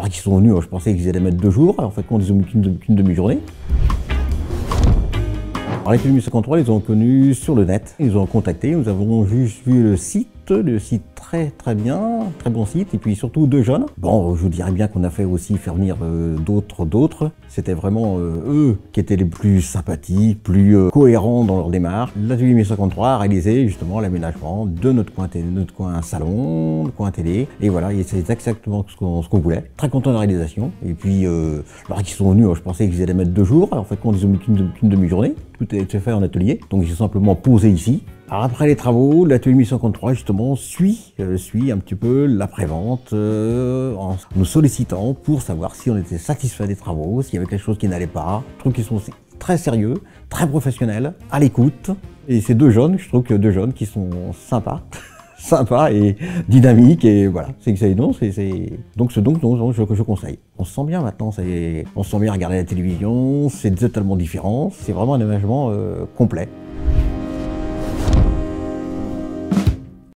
qu'ils sont venus, je pensais qu'ils allaient mettre 2 jours, en fait, ils ont mis qu'une demi-journée. Alors, les Télé 1053, ils ont connu sur le net, ils ont contacté, nous avons juste vu le site très bien, très bon site, et puis surtout 2 jeunes. Bon, je vous dirais bien qu'on a fait aussi faire venir d'autres. C'était vraiment eux qui étaient les plus sympathiques, plus cohérents dans leur démarche. L'atelier 1053 a réalisé justement l'aménagement de notre coin salon, notre coin télé, et voilà, et c'est exactement ce qu'on voulait. Très content de la réalisation, et puis alors qu'ils sont venus, je pensais qu'ils allaient mettre 2 jours, en fait, ils ont mis qu'une demi-journée, tout est fait en atelier, donc ils sont simplement posés ici. Alors après les travaux, l'atelier 1053 justement suit un petit peu l'après-vente en nous sollicitant pour savoir si on était satisfait des travaux, s'il y avait quelque chose qui n'allait pas. Je trouve qu'ils sont très sérieux, très professionnels, à l'écoute. Et ces 2 jeunes, je trouve que 2 jeunes qui sont sympas et dynamiques, et voilà. Donc je conseille. On se sent bien maintenant, on se sent bien à regarder la télévision, c'est totalement différent, c'est vraiment un aménagement complet.